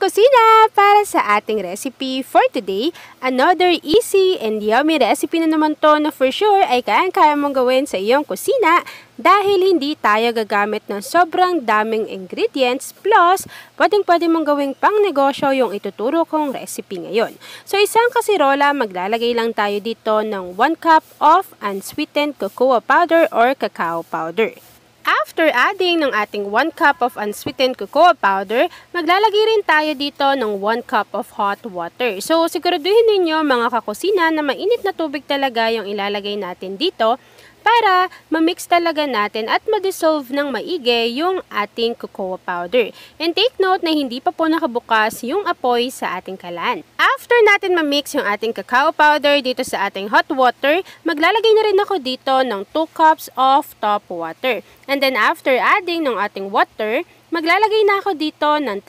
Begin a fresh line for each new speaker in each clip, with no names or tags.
kakusina! Para sa ating recipe for today, another easy and yummy recipe na naman to na for sure ay kayang-kaya mong gawin sa iyong kusina dahil hindi tayo gagamit ng sobrang daming ingredients plus pwedeng-pwede mong gawing pang negosyo yung ituturo kong recipe ngayon. So isang kasirola, maglalagay lang tayo dito ng 1 cup of unsweetened cocoa powder or cacao powder. After adding ng ating 1 cup of unsweetened cocoa powder, maglalagay rin tayo dito ng 1 cup of hot water. So, siguraduhin ninyo mga kakusina na mainit na tubig talaga yung ilalagay natin dito para ma-mix talaga natin at ma-dissolve ng maigi yung ating cocoa powder. And take note na hindi pa po nakabukas yung apoy sa ating kalan. After natin ma-mix yung ating cacao powder dito sa ating hot water, maglalagay na rin ako dito ng 2 cups of top water. And then after adding ng ating water, maglalagay na ako dito ng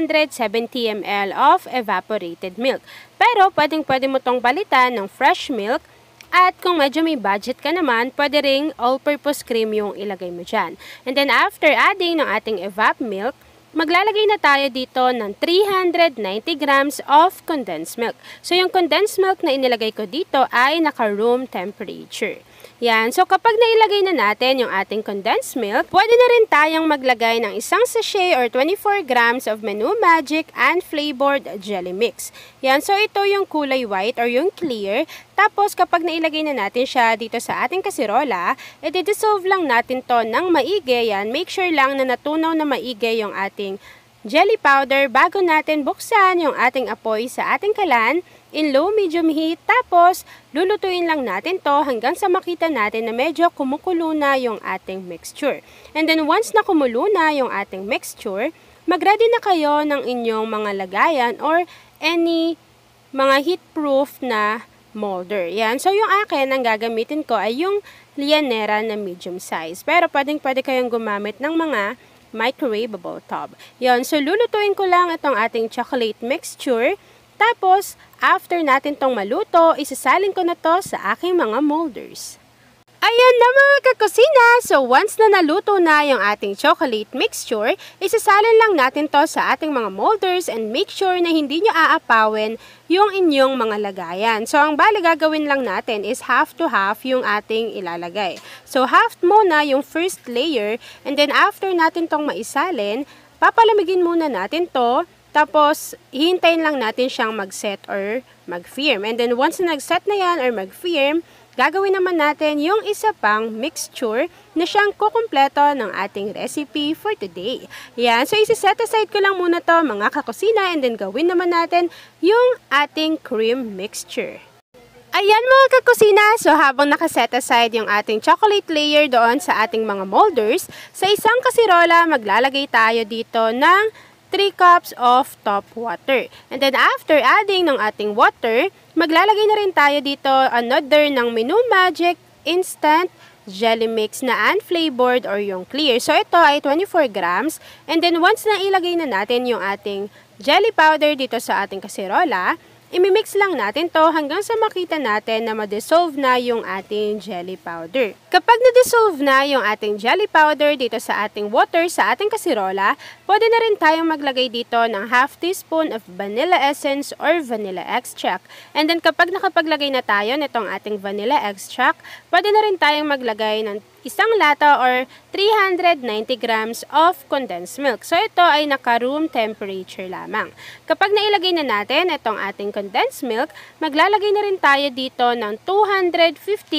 370 ml of evaporated milk. Pero pwedeng-pwede mo tong palitan ng fresh milk. At kung medyo may budget ka naman, pwede ring all-purpose cream yung ilagay mo dyan. And then after adding ng ating evap milk, maglalagay na tayo dito ng 390 grams of condensed milk. So yung condensed milk na inilagay ko dito ay naka-room temperature. Yan. So kapag nailagay na natin yung ating condensed milk, pwede na rin tayong maglagay ng isang sachet or 24 grams of Menu Magic and flavored jelly mix. Yan. So ito yung kulay white or yung clear. Tapos kapag nailagay na natin siya dito sa ating kasirola, i-dissolve lang natin to ng maigi. Yan. Make sure lang na natunaw na maigi yung ating jelly powder bago natin buksan yung ating apoy sa ating kalan in low-medium heat. Tapos, lulutuin lang natin to hanggang sa makita natin na medyo kumukulo na yung ating mixture. And then, once na kumulo na yung ating mixture, mag-ready na kayo ng inyong mga lagayan or any mga heat-proof na molder. Yan. So, yung akin, ang gagamitin ko ay yung Lianera na medium size. Pero, pwedeng-pwede kayong gumamit ng mga microwavable tub. Yan. So, lulutuin ko lang itong ating chocolate mixture. Tapos, after natin tong maluto, isasalin ko na to sa aking mga molders. Ayan na mga kakusina! So, once na naluto na yung ating chocolate mixture, isasalin lang natin to sa ating mga molders and make sure na hindi nyo aapawin yung inyong mga lagayan. So, ang bali gagawin lang natin is half to half yung ating ilalagay. So, half muna yung first layer and then after natin tong maisalin, papalamigin muna natin to. Tapos, hihintayin lang natin siyang mag-set or mag-firm. And then, once na nag-set na yan or mag-firm, gagawin naman natin yung isa pang mixture na siyang kukumpleto ng ating recipe for today. Yan. So, isi-set aside ko lang muna to mga kakusina and then gawin naman natin yung ating cream mixture. Ayan mga kakusina, so habang nakaset aside yung ating chocolate layer doon sa ating mga molders, sa isang kasirola, maglalagay tayo dito ng 3 cups of top water. And then after adding ng ating water, maglalagay na rin tayo dito another ng Menu Magic Instant Jelly Mix na unflavored or yung clear. So ito ay 24 grams. And then once na ilagay na natin yung ating jelly powder dito sa ating kasirola, imimix lang natin to hanggang sa makita natin na ma-dissolve na yung ating jelly powder. Kapag na-dissolve na yung ating jelly powder dito sa ating water sa ating kasirola, pwede na rin tayong maglagay dito ng half teaspoon of vanilla essence or vanilla extract. And then kapag nakapaglagay na tayo nitong ating vanilla extract, pwede na rin tayong maglagay ng isang lata or 390 grams of condensed milk. So, ito ay naka-room temperature lamang. Kapag nailagay na natin itong ating condensed milk, maglalagay na rin tayo dito ng 250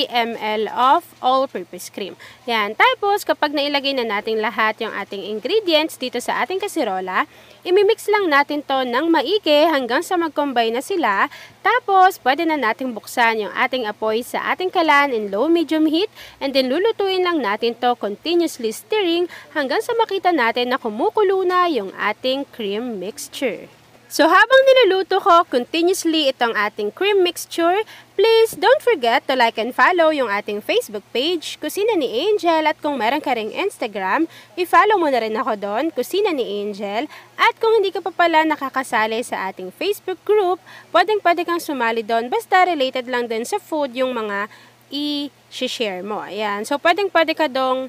ml of all-purpose cream. Yan. Tapos, kapag nailagay na natin lahat yung ating ingredients dito sa ating kasirola, imimix lang natin to ng maigi hanggang sa mag-combine na sila. Tapos, pwede na nating buksan yung ating apoy sa ating kalan in low-medium heat and then lulutuin lang natin to continuously stirring hanggang sa makita natin na kumukulo na yung ating cream mixture. So habang niluluto ko continuously itong ating cream mixture, please don't forget to like and follow yung ating Facebook page, Kusina ni Angel, at kung meron ka ring Instagram, i-follow mo na rin ako doon, Kusina ni Angel. At kung hindi ka pa pala nakakasali sa ating Facebook group, pwedeng-pwede kang sumali doon, basta related lang din sa food yung mga i-share mo. Ayan. So pwedeng-pwede ka dong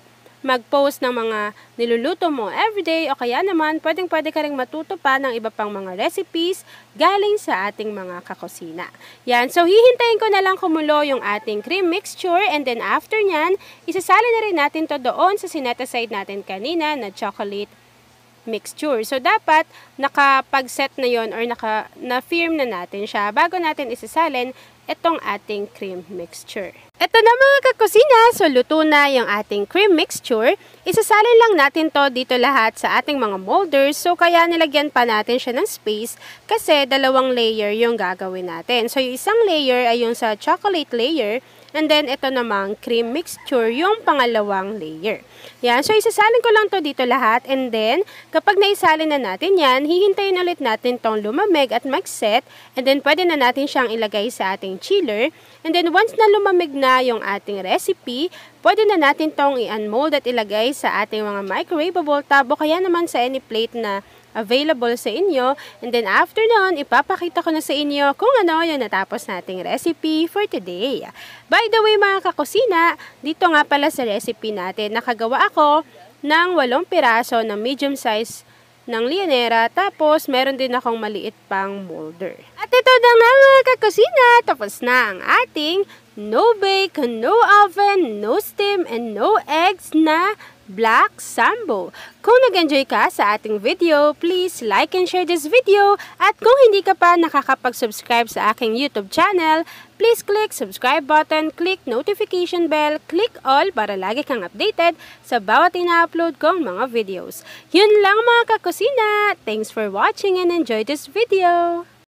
mag-post ng mga niluluto mo everyday o kaya naman pwede ka rin matuto pa ng iba pang mga recipes galing sa ating mga kakusina. Yan, so hihintayin ko na lang kumulo yung ating cream mixture and then after nyan, isasali na rin natin to doon sa sinet aside natin kanina na chocolate mixture. So, dapat nakapag-set na yon or na-firm na natin siya bago natin isasalin itong ating cream mixture. Ito na mga kakusina, so luto na yung ating cream mixture. Isasalin lang natin to dito lahat sa ating mga molders. So, kaya nilagyan pa natin siya ng space kasi 2 layer yung gagawin natin. So, yung isang layer ay yung sa chocolate layer. And then, ito namang cream mixture, yung pangalawang layer. Yan. So, isasalin ko lang to dito lahat. And then, kapag naisalin na natin yan, hihintayin ulit natin tong lumamig at mag-set. And then, pwede na natin siyang ilagay sa ating chiller. And then, once na lumamig na yung ating recipe, pwede na natin tong i-unmold at ilagay sa ating mga microwavable tub o kaya naman sa any plate na available sa inyo. And then after nun, ipapakita ko na sa inyo kung ano yung natapos nating recipe for today. By the way mga kakusina, dito nga pala sa recipe natin, nakagawa ako ng 8 piraso ng medium size ng Lionera, tapos meron din akong maliit pang molder. At ito na nga mga kakusina, tapos na ang ating no bake, no oven, no steam, and no eggs na Black Sambo. Kung nag-enjoy ka sa ating video, please like and share this video. At kung hindi ka pa nakakapag-subscribe sa aking YouTube channel, please click subscribe button, click notification bell, click all para lagi kang updated sa bawat ina-upload kong mga videos. Yun lang mga kakusina. Thanks for watching and enjoy this video.